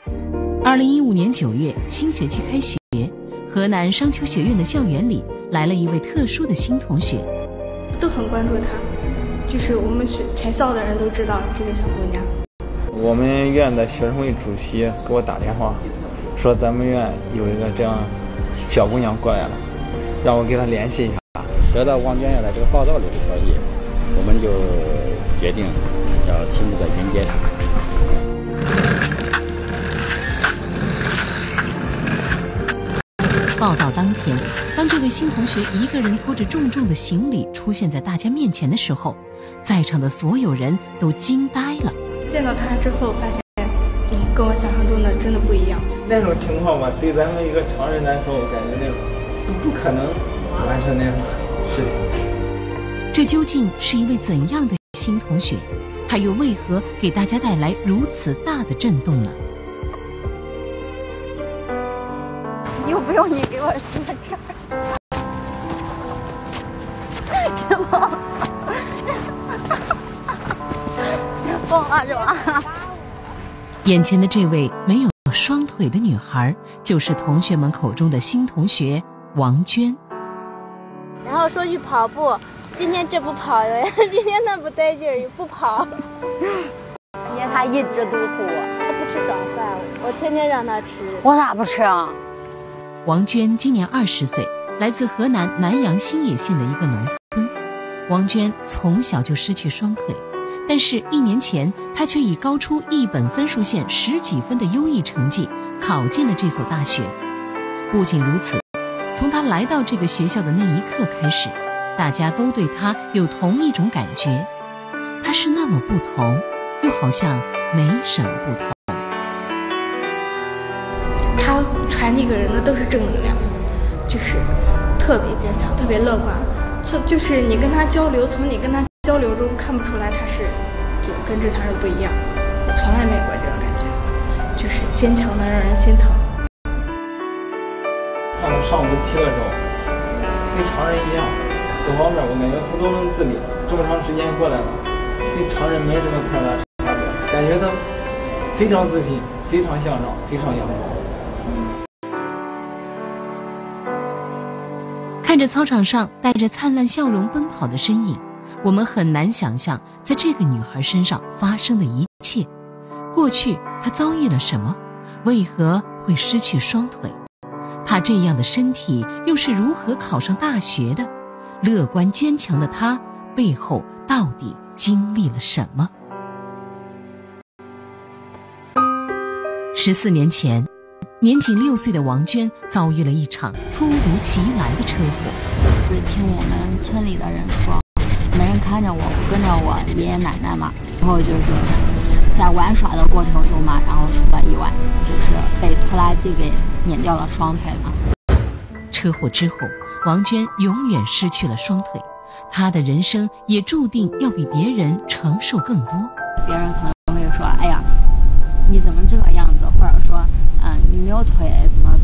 2015年9月，新学期开学，河南商丘学院的校园里来了一位特殊的新同学， 都很关注她，就是我们全校的人都知道这个小姑娘。 我们院的学生会主席给我打电话，说咱们院有一个这样小姑娘过来了，让我给她联系一下。 得到王娟要来这个报道里的消息，我们就决定要亲自的迎接她。 报道当天，当这位新同学一个人拖着重重的行李出现在大家面前的时候，在场的所有人都惊呆了。 见到她之后，发现跟我想象中的真的不一样。 那种情况吧，对咱们一个常人来说，我感觉那种都不可能完成那种事情。 这究竟是一位怎样的新同学？他又为何给大家带来如此大的震动呢？ 用不用你给我说讲？是吗？疯了是吧？ 眼前的这位没有双腿的女孩，就是同学们口中的新同学王娟。 然后说去跑步，今天这不跑了，今天那不带劲儿，不跑。今天他一直督促我，他不吃早饭，我天天让他吃。我咋不吃啊？ 王娟今年20岁，来自河南南阳新野县的一个农村。王娟从小就失去双腿，但是1年前，她却以高出一本分数线10几分的优异成绩考进了这所大学。不仅如此，从她来到这个学校的那一刻开始，大家都对她有同一种感觉，她是那么不同，又好像没什么不同。 她传递给人的都是正能量，就是特别坚强，特别乐观。就是你跟她交流，从你跟她交流中看不出来她是就跟正常人不一样。我从来没有过这种感觉，就是坚强的让人心疼。 看到上5、7的时候，跟常人一样，各方面我感觉他都能自理，这么长时间过来了，跟常人没什么太大差别，感觉他非常自信，非常向上，非常阳光。 看着操场上带着灿烂笑容奔跑的身影，我们很难想象在这个女孩身上发生的一切。过去她遭遇了什么？为何会失去双腿？她这样的身体又是如何考上大学的？乐观坚强的她背后到底经历了什么？14年前，年仅6岁的王娟遭遇了一场突如其来的车祸。 是听我们村里的人说，没人看着我，我跟着我爷爷奶奶嘛，然后就是在玩耍的过程中嘛，然后出了意外，就是被拖拉机给碾掉了双腿嘛。 车祸之后，王娟永远失去了双腿，她的人生也注定要比别人承受更多。 别人可能会说，哎呀，你怎么这个样子，或者说你没有腿怎么。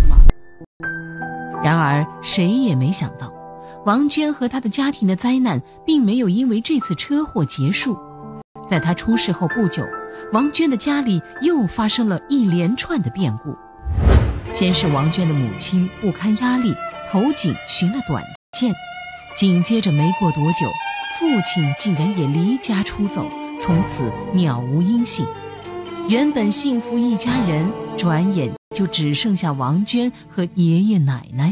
然而谁也没想到，王娟和她的家庭的灾难并没有因为这次车祸结束。在她出事后不久，王娟的家里又发生了一连串的变故。先是王娟的母亲不堪压力，投井寻了短见，紧接着没过多久，父亲竟然也离家出走，从此杳无音信。原本幸福一家人，转眼就只剩下王娟和爷爷奶奶。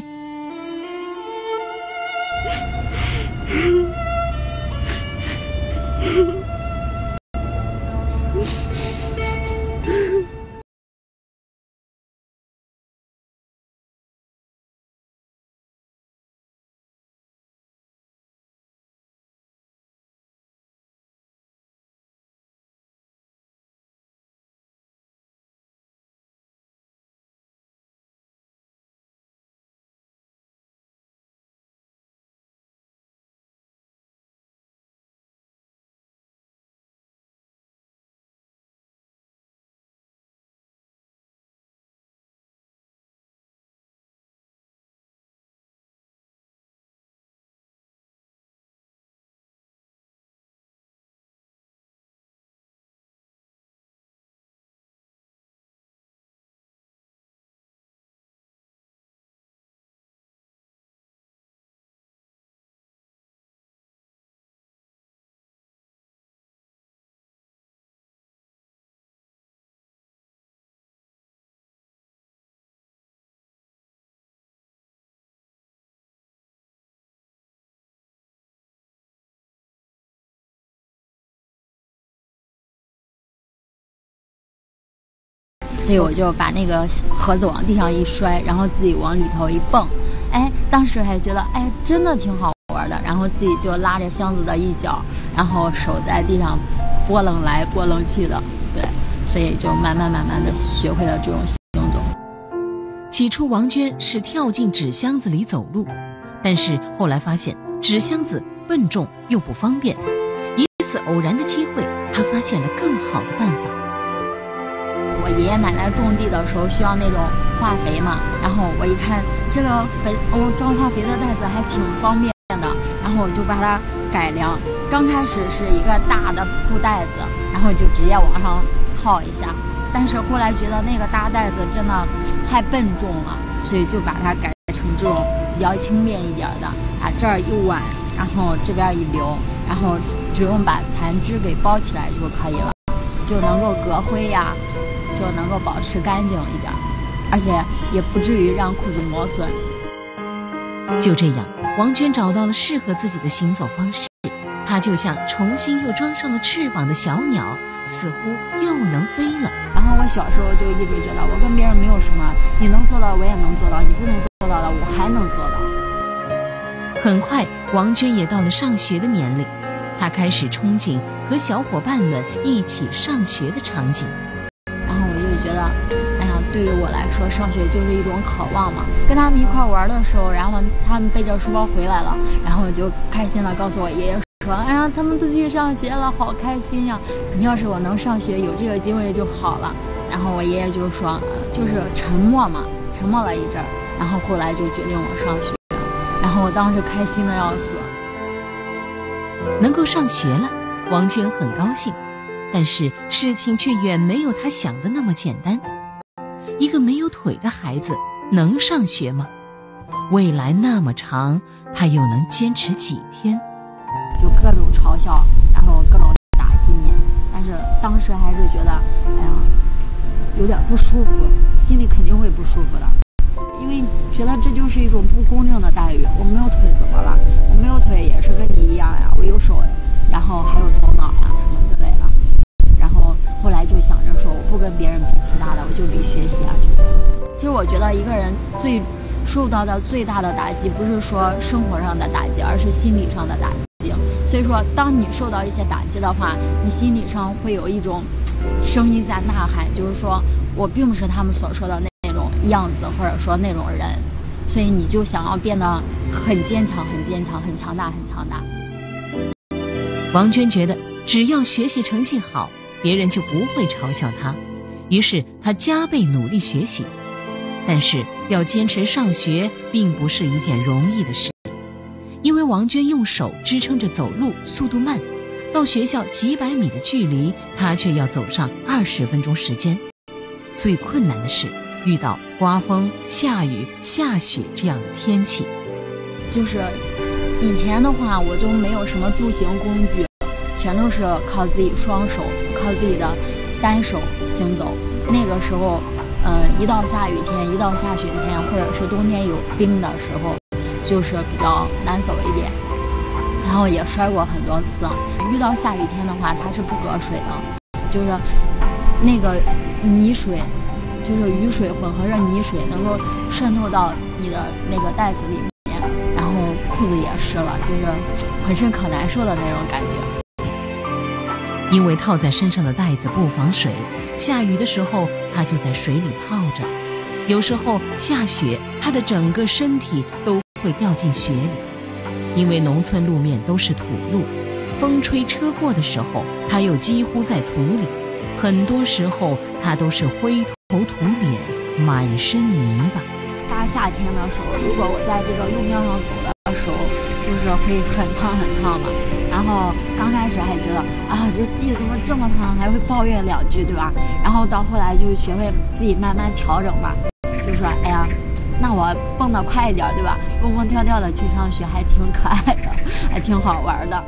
所以我就把那个盒子往地上一摔，然后自己往里头一蹦，哎，当时还觉得哎真的挺好玩的，然后自己就拉着箱子的一角，然后手在地上拨楞来拨楞去的，对，所以就慢慢的学会了这种行走。 起初王娟是跳进纸箱子里走路，但是后来发现纸箱子笨重又不方便，一次偶然的机会，她发现了更好的办法。 我爷爷奶奶种地的时候需要那种化肥嘛，然后我一看这个装化肥的袋子还挺方便的，然后我就把它改良。刚开始是一个大的布袋子，然后就直接往上套一下，但是后来觉得那个大袋子真的太笨重了，所以就把它改成这种比较轻便一点的，啊这儿一挽，然后这边一留，然后只用把残枝给包起来就可以了，就能够隔灰呀，就能够保持干净一点，而且也不至于让裤子磨损。 就这样，王娟找到了适合自己的行走方式，她就像重新又装上了翅膀的小鸟，似乎又能飞了。 然后我小时候就一直觉得我跟别人没有什么，你能做到我也能做到，你不能做到的我还能做到。 很快，王娟也到了上学的年龄，她开始憧憬和小伙伴们一起上学的场景。 然后我就觉得，哎呀，对于我来说，上学就是一种渴望嘛。跟他们一块玩的时候，然后他们背着书包回来了，然后我就开心的告诉我爷爷说，哎呀，他们都去上学了，好开心呀！要是我能上学，有这个机会就好了。然后我爷爷就说，就是沉默嘛，沉默了一阵，然后后来就决定我上学。然后我当时开心的要死。 能够上学了，王娟很高兴，但是事情却远没有她想的那么简单。一个没有腿的孩子能上学吗？未来那么长，他又能坚持几天？ 就各种嘲笑，然后各种打击你，但是当时还是觉得，哎呀，有点不舒服，心里肯定会不舒服的，因为觉得这就是一种不公正的待遇。我没有腿怎么了？我没有腿也是跟你一样呀，我有手，然后还有头脑呀，什么之类的。然后后来就想着说，我不跟别人比其他的，我就比学习啊之类的。其实我觉得一个人受到的最大的打击，不是说生活上的打击，而是心理上的打击。所以说，当你受到一些打击的话，你心理上会有一种声音在呐喊，就是说我并不是他们所说的那种样子，或者说那种人，所以你就想要变得很坚强、很坚强、很强大、很强大。 王娟觉得，只要学习成绩好，别人就不会嘲笑她，于是她加倍努力学习。但是要坚持上学并不是一件容易的事，因为王娟用手支撑着走路，速度慢，到学校几百米的距离，她却要走上20分钟时间。最困难的是遇到刮风、下雨、下雪这样的天气。 就是以前的话，我都没有什么助行工具，全都是靠自己双手，靠自己的单手行走。那个时候一到下雨天，一到下雪天，或者是冬天有冰的时候，就是比较难走一点，然后也摔过很多次。遇到下雨天的话，它是不隔水的，就是那个泥水，就是雨水混合着泥水，能够渗透到你的那个袋子里面，然后裤子也湿了，就是浑身可难受的那种感觉。 因为套在身上的袋子不防水，下雨的时候他就在水里泡着，有时候下雪，他的整个身体都会掉进雪里。因为农村路面都是土路，风吹车过的时候，他又几乎在土里，很多时候他都是灰头土脸，满身泥巴。 大夏天的时候，如果我在这个路面上走的时候，就是会很烫很烫的。然后刚开始还觉得啊，这地怎么这么烫，还会抱怨两句，对吧？然后到后来就学会自己慢慢调整吧，就说哎呀，那我蹦得快一点，对吧？蹦蹦跳跳的去上学还挺可爱的，还挺好玩的。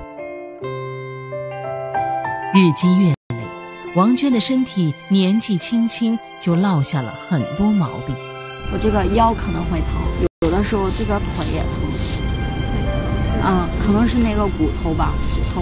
日积月累，王娟的身体年纪轻轻就落下了很多毛病。 我这个腰可能会疼，有的时候这个腿也疼。可能是那个骨头吧，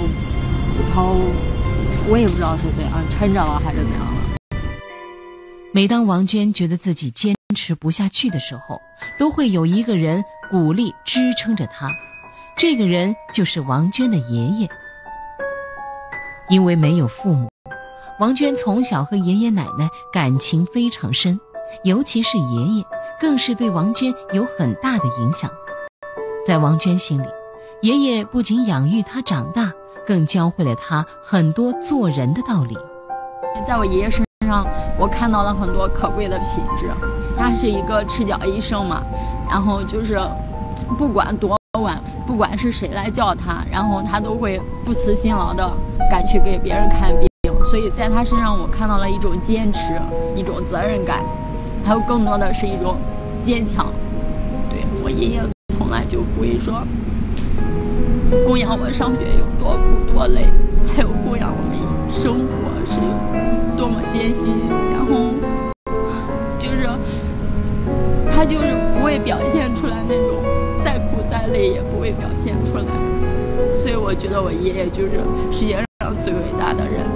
骨头，我也不知道是怎样抻着了还是怎样了。 每当王娟觉得自己坚持不下去的时候，都会有一个人鼓励支撑着她，这个人就是王娟的爷爷。因为没有父母，王娟从小和爷爷奶奶感情非常深，尤其是爷爷更是对王娟有很大的影响。在王娟心里，爷爷不仅养育她长大，更教会了她很多做人的道理。 在我爷爷身上，我看到了很多可贵的品质。他是一个赤脚医生嘛，然后就是不管多晚，不管是谁来叫他，然后他都会不辞辛劳的赶去给别人看病。所以在他身上我看到了一种坚持，一种责任感，还有更多的是一种坚强。对，我爷爷从来就不会说供养我上学有多苦多累，还有供养我们生活是有多么艰辛，然后就是他就是不会表现出来那种再苦再累也不会表现出来。所以我觉得我爷爷就是世界上最伟大的人。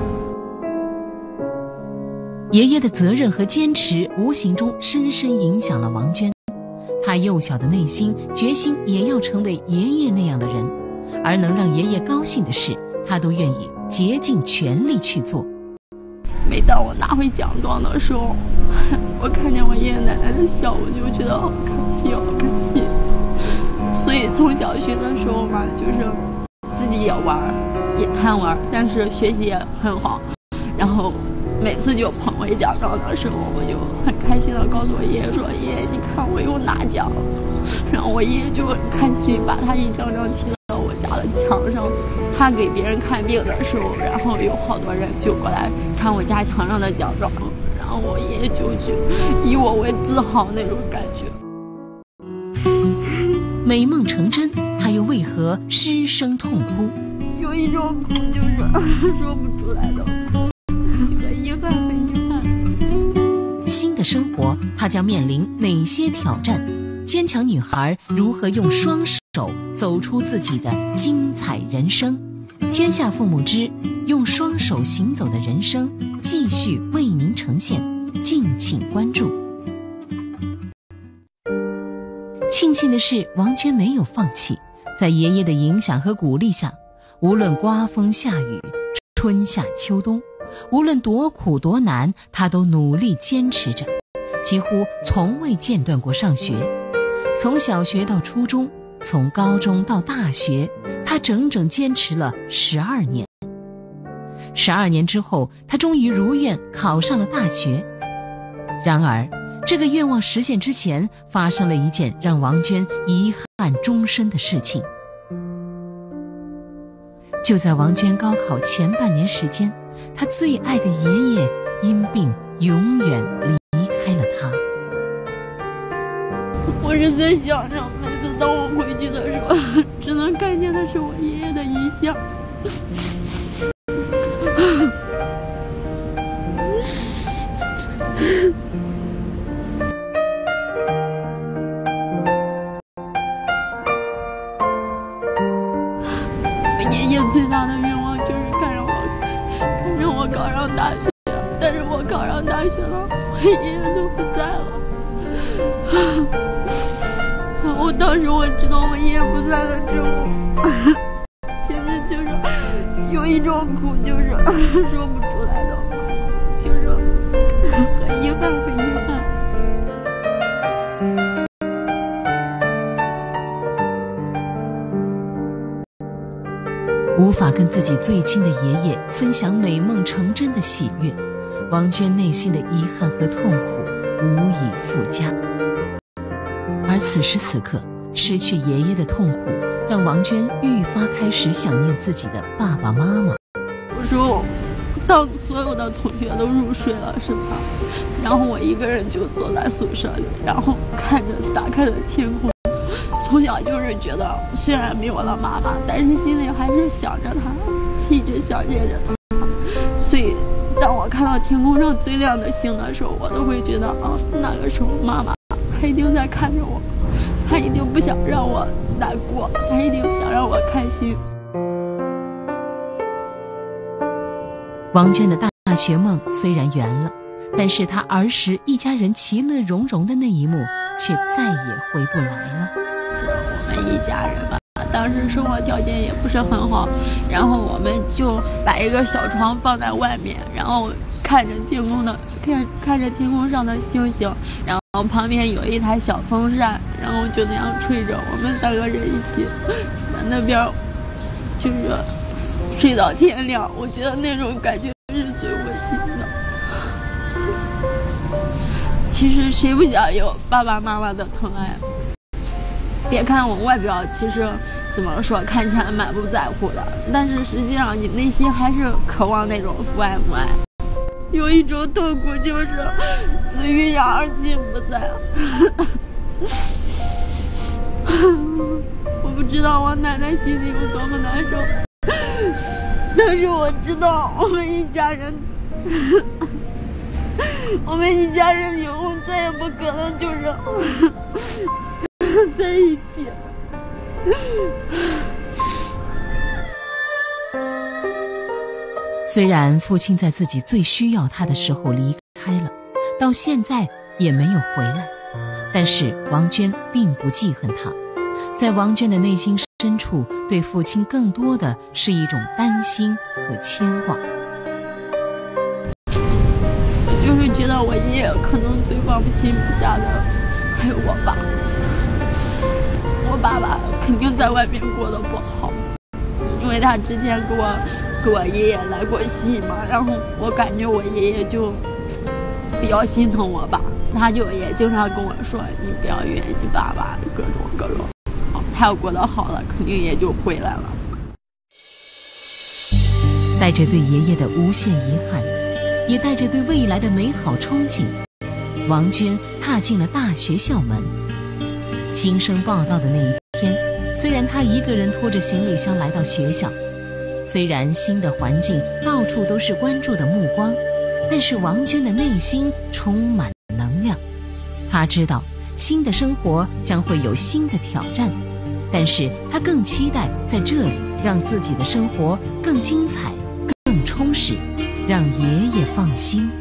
爷爷的责任和坚持无形中深深影响了王娟，她幼小的内心决心也要成为爷爷那样的人，而能让爷爷高兴的事，她都愿意竭尽全力去做。 每当我拿回奖状的时候，我看见我爷爷奶奶的笑，我就觉得好开心好开心。所以从小学的时候嘛，就是自己也玩也贪玩，但是学习也很好，然后每次就捧回奖状的时候，我就很开心的告诉我爷爷说，爷爷你看我又拿奖了。然后我爷爷就很开心，把他一张张贴到我家的墙上。他给别人看病的时候，然后有好多人就过来看我家墙上的奖状，然后我爷爷就以我为自豪那种感觉。 美梦成真，他又为何失声痛哭？ 有一种哭就是说不出来的哭，很遗憾很遗憾。 新的生活，她将面临哪些挑战？坚强女孩如何用双手走出自己的精彩人生？天下父母之用双手行走的人生，继续为您呈现，敬请关注。庆幸的是，王娟没有放弃，在爷爷的影响和鼓励下，无论刮风下雨，春夏秋冬，无论多苦多难，她都努力坚持着，几乎从未间断过上学。从小学到初中，从高中到大学，他整整坚持了12年。12年之后，他终于如愿考上了大学。然而，这个愿望实现之前，发生了一件让王娟遗憾终身的事情。就在王娟高考前半年时间，她最爱的爷爷因病永远离开了她。 我是在想着，每次当我回去的时候，只能看见的是我爷爷的遗像。我爷爷最大的愿望就是看着我考上大学，但是我考上大学了，我爷爷都不在了。我当时我知道我爷爷不在了之后，简直就是有一种苦，就是说不出来的苦，就是很遗憾很遗憾。 无法跟自己最亲的爷爷分享美梦成真的喜悦，王娟内心的遗憾和痛苦无以复加。而此时此刻，失去爷爷的痛苦让王娟愈发开始想念自己的爸爸妈妈。 有时候当所有的同学都入睡了是吧，然后我一个人就坐在宿舍里，然后看着打开的天空。从小就是觉得虽然没有了妈妈，但是心里还是想着她，一直想念着她。所以当我看到天空上最亮的星的时候，我都会觉得那个时候妈妈她一定在看着我，她一定不想让我难过，她一定想让我开心。 王娟的大学梦虽然圆了， 但是他儿时一家人其乐融融的那一幕却再也回不来了。 我们一家人吧，当时生活条件也不是很好，然后我们就把一个小床放在外面，然后看着天空上的星星，然后旁边有一台小风扇，然后就那样吹着，我们3个人一起在那边就是睡到天亮。我觉得那种感觉是最温馨的。其实谁不想有爸爸妈妈的疼爱？别看我外表其实怎么说看起来满不在乎的，但是实际上你内心还是渴望那种父爱母爱。有一种痛苦就是子欲养而亲不在。我不知道我奶奶心里有多么难受，但是我知道我们一家人以后再也不可能就是在一起。 虽然父亲在自己最需要他的时候离开了，到现在也没有回来，但是王娟并不记恨他。在王娟的内心深处，对父亲更多的是一种担心和牵挂。 我就是觉得我爷爷可能最放不心不下的还有我爸。我爸爸肯定在外面过得不好，因为他之前给我爷爷来过戏嘛，然后我感觉我爷爷就比较心疼我爸，他就也经常跟我说你不要怨你爸爸各种，他要过得好了肯定也就回来了。 带着对爷爷的无限遗憾，也带着对未来的美好憧憬，王娟踏进了大学校门。新生报到的那一天，虽然她一个人拖着行李箱来到学校，虽然新的环境到处都是关注的目光，但是王娟的内心充满能量。她知道新的生活将会有新的挑战，但是她更期待在这里让自己的生活更精彩更充实，让爷爷放心。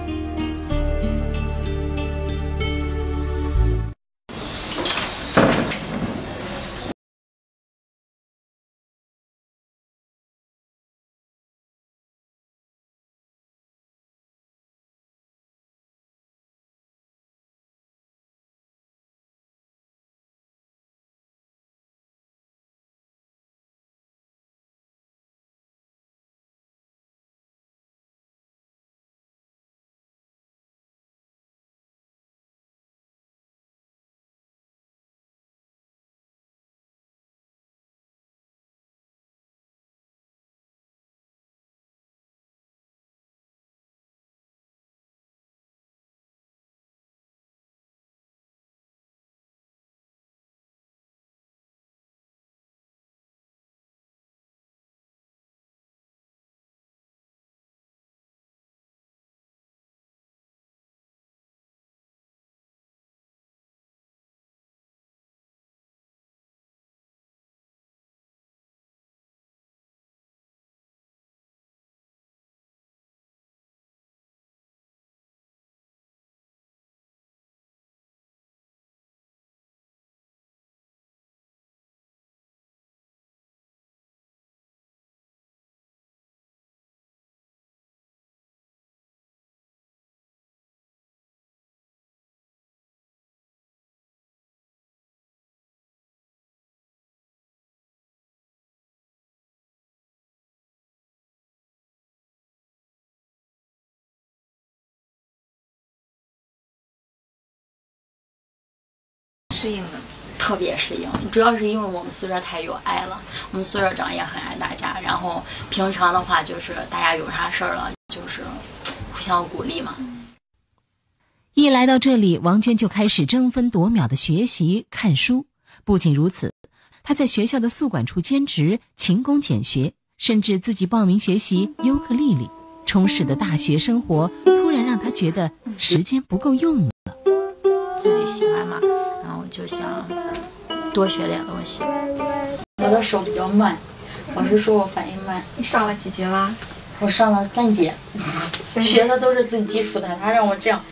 适应的， 特别适应，主要是因为我们宿舍太有爱了，我们宿舍长也很爱大家，然后平常的话就是大家有啥事儿了就是互相鼓励嘛。 一来到这里，王娟就开始争分夺秒的学习看书。不仅如此，她在学校的宿管处兼职，勤工俭学，甚至自己报名学习尤克里里。充实的大学生活突然让她觉得时间不够用了。 自己喜欢嘛，然后就想多学点东西。我的手比较慢，老师说我反应慢。 你上了几节了？ 我上了3级，学的都是最基础的，他让我这样。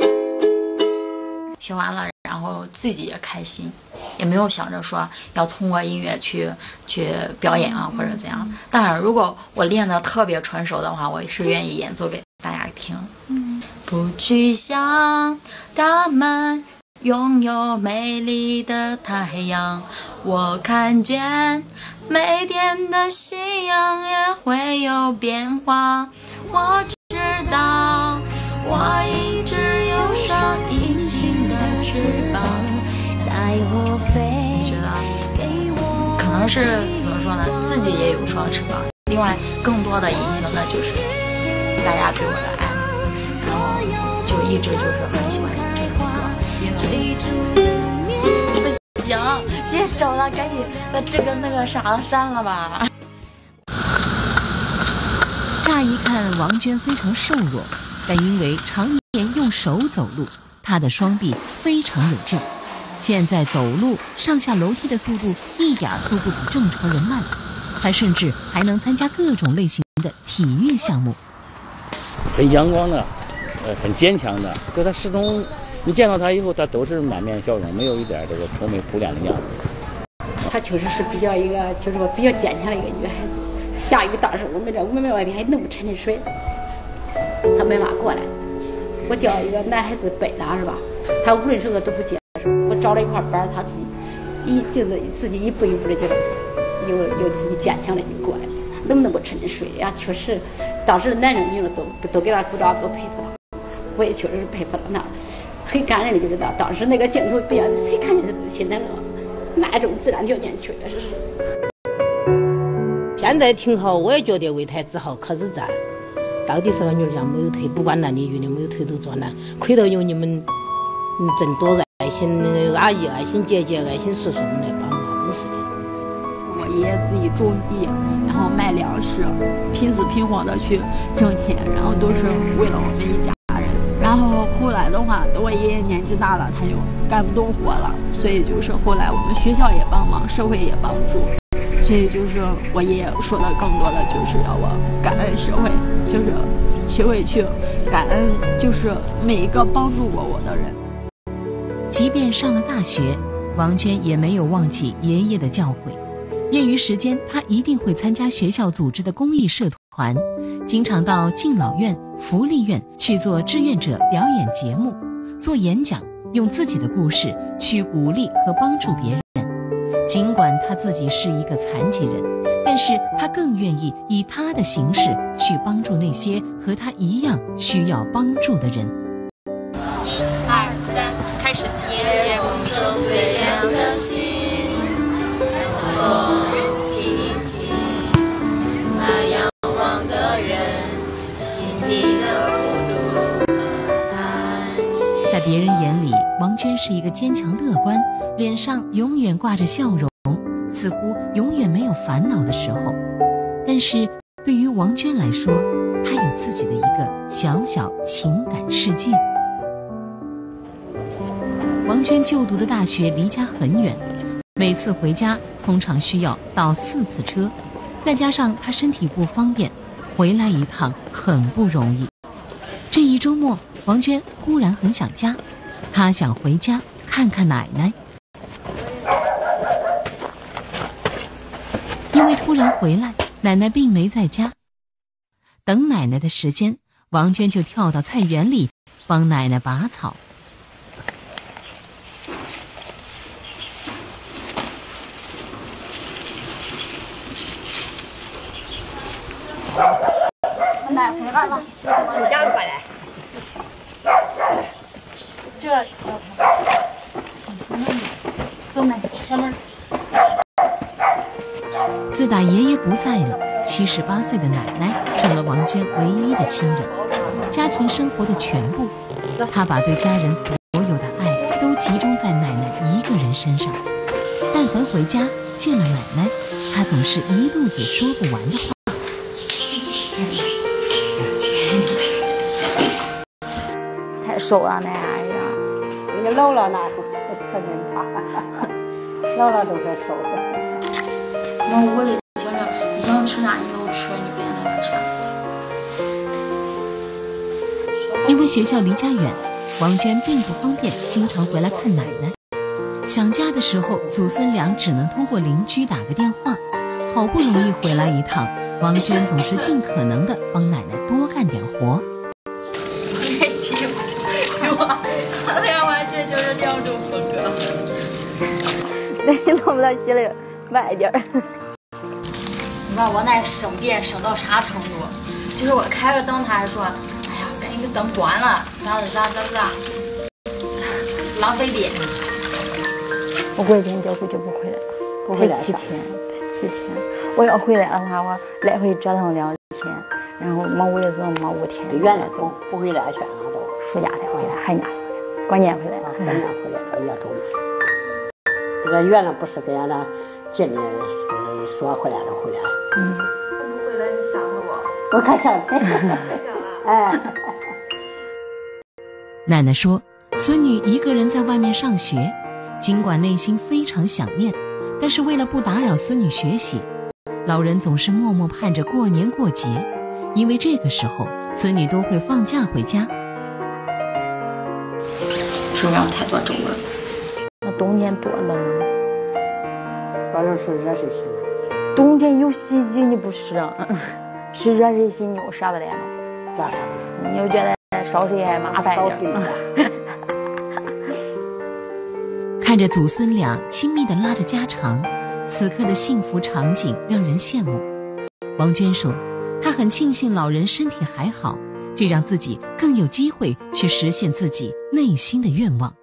学完了，然后自己也开心，也没有想着说要通过音乐去表演啊或者怎样。当然，如果我练得特别纯熟的话，我是愿意演奏给大家听。不去想他们拥有美丽的太阳，我看见每天的夕阳也会有变化。我知道我一直有双隐形的翅膀，带我飞。我觉得可能是怎么说呢，自己也有双翅膀，另外更多的隐形的就是大家对我的爱，然后就一直就是很喜欢这首歌。不行，先找他赶紧把这个那个啥删了吧。 乍一看，王娟非常瘦弱，但因为常年用手走路，她的双臂非常有劲。现在走路上下楼梯的速度一点都不比正常人慢，她甚至还能参加各种类型的体育项目。 很阳光的，很坚强的，就她始终，你见到她以后，她都是满面笑容，没有一点这个愁眉苦脸的样子。 她确实是比较就是说比较坚强的一个女孩子。下雨大时候，我们外面还那么沉的水，她没法过来。我叫一个男孩子背她是吧？她无论如何都不接受。我找了一块板，她自己一步一步的就有自己坚强的就过来。那么沉的水呀，确实，当时男生女生都给她鼓掌，都佩服她。我也确实是佩服她，那很感人的就是她当时那个镜头，别人谁看见她都心里乐，那种自然条件确实是。 现在挺好，我也觉得为她自豪，可是赞。到底是个女儿家没有腿，不管男的女的没有腿都做难，亏得有你们真多爱心阿姨、爱心姐姐、爱心叔叔们来帮忙，真是的。 我爷爷自己种地，然后卖粮食，拼死拼活的去挣钱，然后都是为了我们一家人。然后后来的话，等我爷爷年纪大了，他就干不动活了，所以就是后来我们学校也帮忙，社会也帮助。所以就是我爷爷说的更多的就是要我感恩社会，就是学会去感恩，就是每一个帮助过我的人。 即便上了大学，王娟也没有忘记爷爷的教诲。业余时间，她一定会参加学校组织的公益社团，经常到敬老院、福利院去做志愿者表演节目、做演讲，用自己的故事去鼓励和帮助别人。尽管他自己是一个残疾人，但是他更愿意以他的形式去帮助那些和他一样需要帮助的人。 1、2、3，开始。夜夜空中最亮的星，风提起那仰望的人心底的孤独和叹息。 在别人眼里，王娟是一个坚强乐观，脸上永远挂着笑容，似乎永远没有烦恼的时候。但是对于王娟来说，她有自己的一个小小情感世界。王娟就读的大学离家很远，每次回家通常需要倒4次车，再加上她身体不方便，回来一趟很不容易。这一周末，王娟忽然很想家，她想回家看看奶奶。因为突然回来，奶奶并没在家。等奶奶的时间，王娟就跳到菜园里帮奶奶拔草。 奶回来了， 回家过来。 这，走奶，慢慢。 自打爷爷不在了，78岁的奶奶成了王娟唯一的亲人，家庭生活的全部。她把对家人所有的爱都集中在奶奶一个人身上。但凡回家见了奶奶，她总是一肚子说不完的话。 太瘦了，那哎呀， 人家姥姥那说人他，姥姥都说瘦。 那屋里听着，你想吃啥你都吃，你别那个啥。 学校离家远，王娟并不方便经常回来看奶奶。想家的时候，祖孙俩只能通过邻居打个电话。好不容易回来一趟，王娟总是尽可能的帮奶奶多干点活。 也喜欢，我俩完全就是两种风格。 弄不到洗的慢一点。 你看我那省电省到啥程度？就是我开个灯，他还说：“哎呀，把那个灯关了，咋，浪费电。” 我过今天就回去不回来了，才7天。我要回来的话，我来回折腾2天，然后忙5日忙5天。 原来走不回来全都暑假才回来，寒假回来，过年回来。 过年回来1月多。这个原来不是跟人家进的说回来了回来。 他不回来你想他不？ 我可想了。 想了。 哎。 奶奶说，孙女一个人在外面上学，尽管内心非常想念，但是为了不打扰孙女学习，老人总是默默盼着过年过节，因为这个时候孙女都会放假回家。 中央太多皱纹。 那冬天多冷啊！ 反正是热水器。 冬天有洗衣机你不使啊？是热水器你又舍不得了。 咋舍不得？ 你又觉得烧水还麻烦一点。 看着祖孙俩亲密地拉着家常，此刻的幸福场景让人羡慕。王娟说，她很庆幸老人身体还好，这让自己更有机会去实现自己内心的愿望。